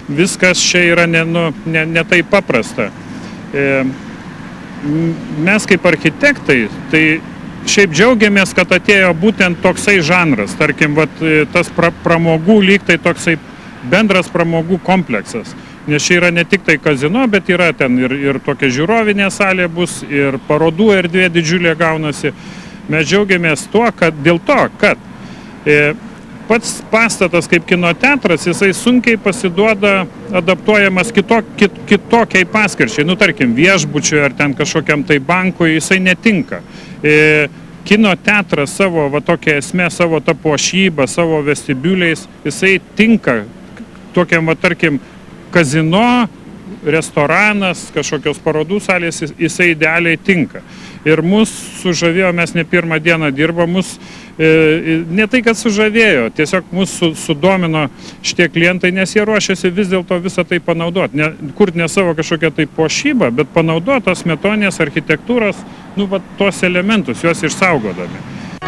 viskas čia yra ne taip paprasta. Mes kaip architektai, tai šiaip džiaugiamės, kad atėjo būtent toksai žanras, tarkim, tas pramogų lyg tai toksai bendras pramogų kompleksas. Nes čia yra ne tik tai kazino, bet yra ten ir tokia žiūrovinė salė bus, ir parodų erdvė didžiulė gaunasi. Mes džiaugiamės tuo, kad dėl to, kad pats pastatas kaip kino teatras, jisai sunkiai pasiduoda adaptuojamas kitokiai paskirčiai. Nu, tarkim, viešbučiui ar ten kažkokiam tai bankui, jisai netinka. Kino teatras savo, tokia esmė, savo tą puošybą, savo vestibiuliais, jisai tinka tokiam, tarkim, kazino, restoranas, kažkokios parodų salės, jisai idealiai tinka. Ir mus sužavėjo, mes ne pirmą dieną dirbam, mus ne tai, kad sužavėjo, tiesiog mus sudomino šitie klientai, nes jie ruošiasi vis dėlto visą tai panaudoti. Kurt ne savo kažkokią tai puošybą, bet panaudoti tos smetoninės architektūros, tos elementus, juos išsaugodami.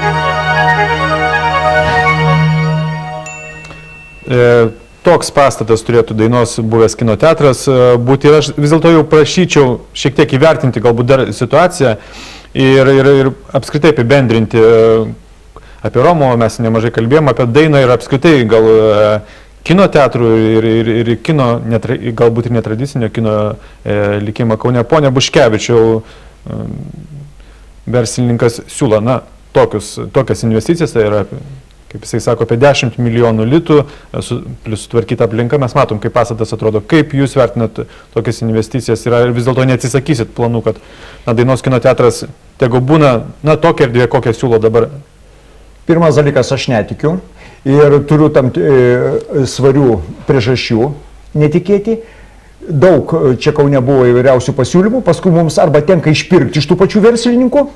Toks pastatas turėtų Dainos buvęs kino teatras būti. Ir aš vis dėlto jau prašyčiau šiek tiek įvertinti galbūt dar situaciją ir apskritai apibendrinti apie Romuvą. Mes nemažai kalbėjom apie Dainą ir apskritai gal kino teatrų ir kino, galbūt ir netradicinio kino likimą Kaune. Pone Buškevičiau, verslininkas siūlo, tokias investicijas, tai yra, kaip jisai sako, apie 10 milijonų litų, plus sutvarkyta aplinka. Mes matom, kaip pastatas atrodo. Kaip jūs vertinat tokias investicijas ir vis dėlto neatsisakysit planų, kad Dainos kino teatras tegu būna tokia erdvė, kokią siūlo dabar? Pirmas dalykas, aš netikiu ir turiu tam svarių priežasčių netikėti. Daug čia Kaune buvo įvairiausių pasiūlymų, paskui mums arba tenka išpirkti iš tų pačių verslininkų,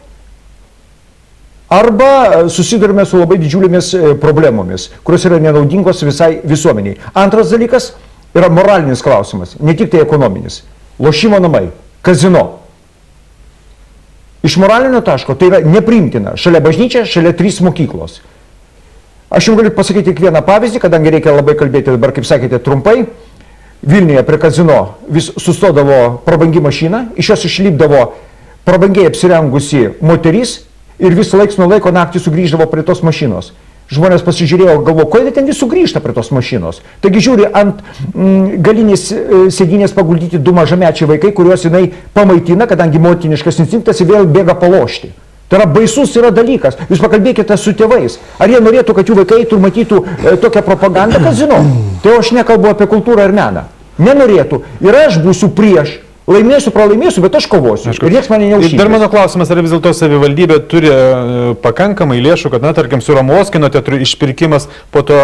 arba susidurime su labai didžiulėmis problemomis, kurios yra nenaudingos visai visuomeniai. Antras dalykas yra moralinis klausimas, ne tik tai ekonominis. Lošimo namai, kazino. Iš moralinio taško tai yra nepriimtina. Šalia bažnyčia, šalia 3 mokyklos. Aš jums galiu pasakyti tik vieną pavyzdį, kadangi reikia labai kalbėti dabar, kaip sakėte, trumpai. Vilniuje prie kazino vis sustodavo prabangi mašina, iš jos išlipdavo prabangiai apsirengusi moteris, ir vis laiks nuo laiko naktį sugrįždavo prie tos mašinos. Žmonės pasižiūrėjo, galvo, kodėl ten vis sugrįžta prie tos mašinos. Taigi žiūri, ant galinės sėdynės paguldyti 2 mažamečiai vaikai, kuriuos jinai pamaitina, kadangi motiniškas instinktas ir vėl bėga palošti. Tai yra baisus dalykas. Jūs pakalbėkite su tėvais. Ar jie norėtų, kad jų vaikai eitų ir matytų tokią propagandą kazino? Tai aš nekalbu apie kultūrą ir meną. Nenorėtų. Ir aš būsiu prieš. Laimėsiu, pralaimėsiu, bet aš kovosiu. Ir nieks mane neužšykės. Dar mano klausimas, ar vis dėlto savivaldybė turi pakankamai lėšų, kad, tarkim, su Romuvos kino teatru išpirkimas po to...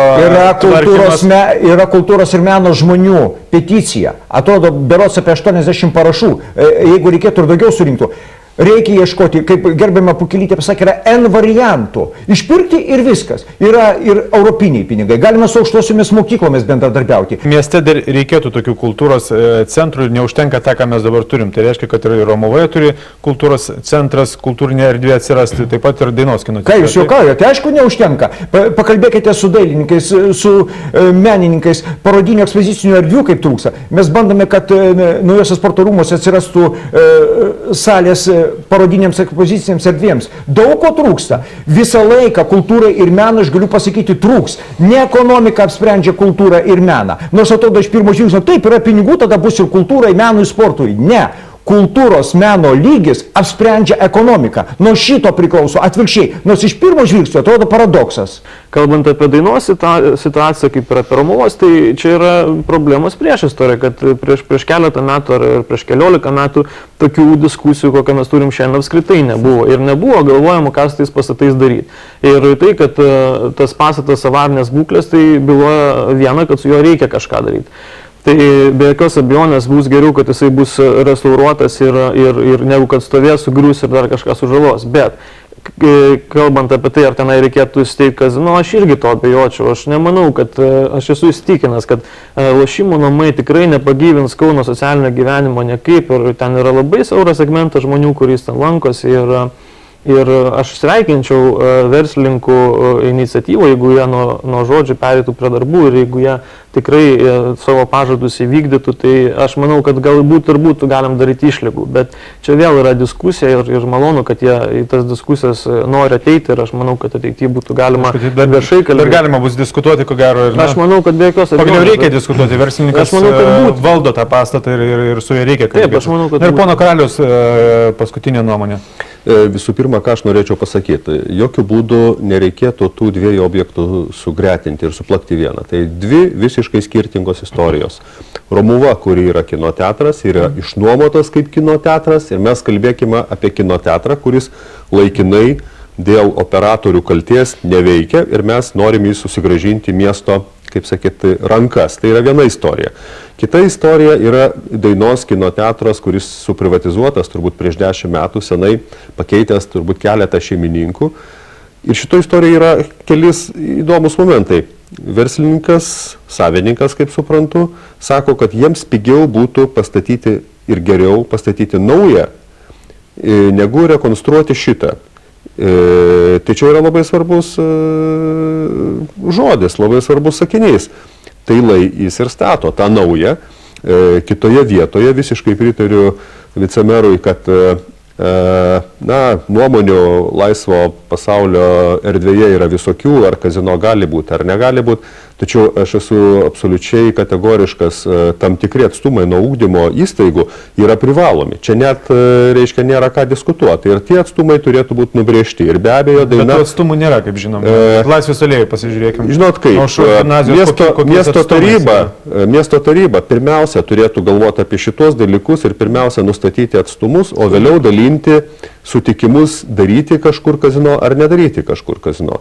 Yra kultūros ir meno žmonių peticija. Atrodo, berods apie 80 parašų. Jeigu reikėtų ir daugiau surinktų. Reikia ieškoti, kaip gerbiama Pukelytė pasakė, yra N variantų. Išpirkti ir viskas. Yra ir europiniai pinigai. Galima su aukštosiomis mokyklomis bendradarbiauti. Mieste dar reikėtų tokių kultūros centrų ir neužtenka tą, ką mes dabar turim. Tai reiškia, kad ir Romuvoje turi kultūros centras, kultūrinė erdvė atsirasti, taip pat ir Dainos kino teatras. Ką jūs juokaujate? Aišku, neužtenka. Pakalbėkite su dailininkais, su menininkais, parodinių ekspozicinių erdvių kaip trūksta. Mes bandome, kad naujosios sporto rūmuose atsirastų salės parodinėms ekspoziciniams erdvėms. Daug ko trūksta. Visą laiką kultūrai ir meną, aš galiu pasakyti, trūks. Ne ekonomika apsprendžia kultūrą ir meną. Nors atrodo iš pirmo žvilgsnio, taip yra pinigų, tada bus ir kultūrai, menui, sportui. Ne. Kultūros meno lygis apsprendžia ekonomiką. Nuo šito priklauso atvirkščiai. Nors iš pirmo žvilgsnio atrodo paradoksas. Kalbant apie Dainos situaciją, kaip ir apie Romuvos, tai čia yra problemos priešistorė, kad prieš keletą metų ar prieš keliolika metų tokių diskusijų, kokią mes turim šiandien, apskritai nebuvo. Ir nebuvo galvojama, ką su tais pastatais daryti. Ir tai, kad tas pastatas avarinės būklės, tai byloja viena, kad su juo reikia kažką daryti. Tai be jokios abejonės bus geriau, kad jisai bus restauruotas ir negu kad stovės, sugrius ir dar kažką sužalos. Bet kalbant apie tai, ar tenai reikėtų įsteigti kazino, aš irgi to abejočiau. Aš nemanau, kad aš esu įsitikinęs, kad lošimų namai tikrai nepagyvins Kauno socialinio gyvenimo niekaip. Ir ten yra labai siauras segmentas žmonių, kuris ten lankosi. Ir aš sveikinčiau verslininkų iniciatyvą, jeigu jie nuo žodžių perėtų prie darbų ir jeigu jie tikrai savo pažadus įvykdytų, tai aš manau, kad galbūt ir būtų galim daryti išlygų. Bet čia vėl yra diskusija ir malonu, kad jie į tas diskusijas nori ateiti ir aš manau, kad ateityje būtų galima viešai kalbėti. Dar galima bus diskutuoti, ko gero. Aš manau, kad be jokios abejonės. Pagaliau reikia diskutuoti, verslininkas valdo tą pastatą ir su juo reikia kalbėti. Taip, aš manau, kad ir pono Karaliaus paskutinė nuomonė. Visų pirma, ką aš norėčiau pasakyti, jokių būdų nereikėtų tų dviejų objektų sugretinti ir suplakti vieną. Tai dvi visiškai skirtingos istorijos. Romuva, kuri yra kino teatras, yra išnuomotas kaip kino teatras ir mes kalbėkime apie kino teatrą, kuris laikinai dėl operatorių kalties neveikia ir mes norim jį susigrąžinti miesto, kaip sakyti, rankas. Tai yra viena istorija. Kita istorija yra Dainos kino teatras, kuris suprivatizuotas turbūt prieš 10 metų, senai pakeitęs turbūt keletą šeimininkų. Ir šito istorija yra kelis įdomus momentai. Verslininkas, savininkas, kaip suprantu, sako, kad jiems pigiau būtų pastatyti ir geriau pastatyti naują, negu rekonstruoti šitą. Tai čia yra labai svarbus žodis, labai svarbus sakinys. Tai jis ir stato tą naują. Kitoje vietoje visiškai pritariu vicemerui, kad nuomonių laisvo pasaulio erdvėje yra visokių, ar kazino gali būti, ar negali būti. Tačiau aš esu absoliučiai kategoriškas, tam tikri atstumai nuo ugdymo įstaigų yra privalomi. Čia net, reiškia, nėra ką diskutuoti. Ir tie atstumai turėtų būti nubrėžti. Ir be abejo, Bet tų atstumų nėra, kaip žinom. Laisvės alėjai pasižiūrėkime. Žinot kaip, miesto taryba pirmiausia turėtų galvoti apie šitos dalykus ir pirmiausia nustatyti atstumus, o vėliau dalinti sutikimus daryti kažkur kazino ar nedaryti kažkur kazino.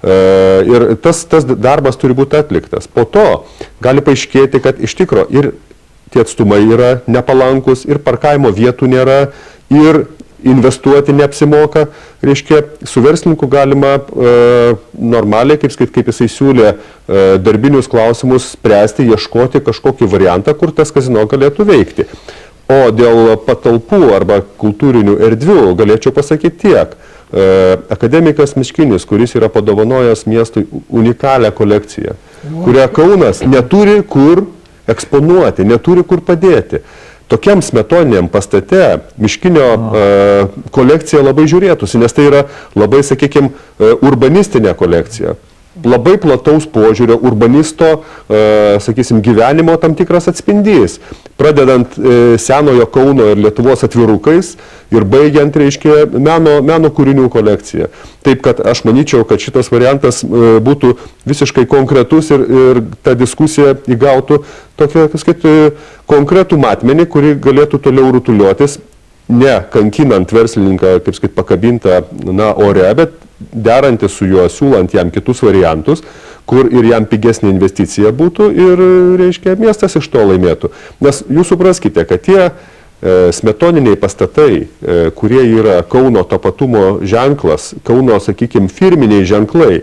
Ir tas darbas turi būti atliktas. Po to gali paaiškėti, kad iš tikro ir tie atstumai yra nepalankus, ir parkavimo vietų nėra, ir investuoti neapsimoka. Reiškia, su verslininku galima normaliai, kaip jisai siūlė, darbinius klausimus spręsti, ieškoti kažkokį variantą, kur tas kazino galėtų veikti. O dėl patalpų arba kultūrinių erdvių galėčiau pasakyti tiek. Akademikas Miškinis, kuris yra padovanojęs miestui unikalią kolekciją, kurią Kaunas neturi kur eksponuoti, neturi kur padėti. Tokiam smetoniniam pastate Miškinio kolekcija labai žiūrėtųsi, nes tai yra labai, sakykime, urbanistinė kolekcija. Labai plataus požiūrio, urbanisto, sakysim, gyvenimo tam tikras atspindys. Pradedant senojo Kauno ir Lietuvos atvirukais ir baigiant, reiškia, meno kūrinių kolekciją. Taip, kad aš manyčiau, kad šitas variantas būtų visiškai konkretus ir ta diskusija įgautų tokią, konkretų matmenį, kuri galėtų toliau rutuliotis, ne kankinant verslininką, kaip sakyt, pakabintą, ore, bet derantis su juo, siūlant jam kitus variantus, kur ir jam pigesnė investicija būtų ir, reiškia, miestas iš to laimėtų. Nes jūs supraskite, kad tie smetoniniai pastatai, kurie yra Kauno tapatumo ženklas, Kauno, sakykime, firminiai ženklai,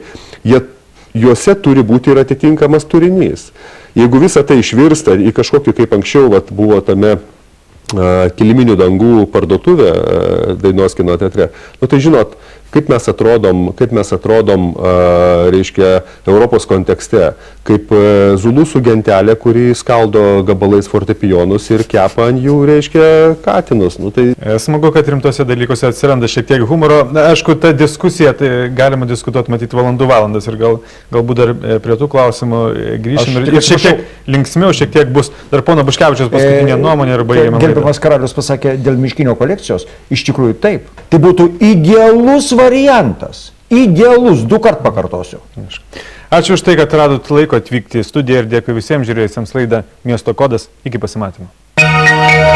juose turi būti ir atitinkamas turinys. Jeigu visą tai išvirsta į kažkokį, kaip anksčiau buvo tame kiliminių dangų parduotuvė Dainos kino teatre, tai žinot, kaip mes atrodom, reiškia, Europos kontekste, kaip zulusų gentelė, kuri skaldo gabalais fortepijonus ir kepa ant jų, reiškia, katinus. Smagu, kad rimtose dalykuose atsiranda šiek tiek humoro. Aišku, ta diskusija, tai galima diskutuoti, matyti, valandas ir galbūt dar prie tų klausimų grįšim ir šiek tiek linksmiau, šiek tiek bus. Dar pono Buškevičiaus paskutinė nuomonė ir baigėme. Gerbiamas Karalius pasakė dėl Miškinio kolekcijos, iš tikrųjų taip. Tai būtų idealus variantas. Idealus, 2 kart pakartosiu. Ačiū už tai, kad radot laiko atvykti į studiją ir dėkui visiems žiūrėjusiems laidą Miesto kodas. Iki pasimatymo.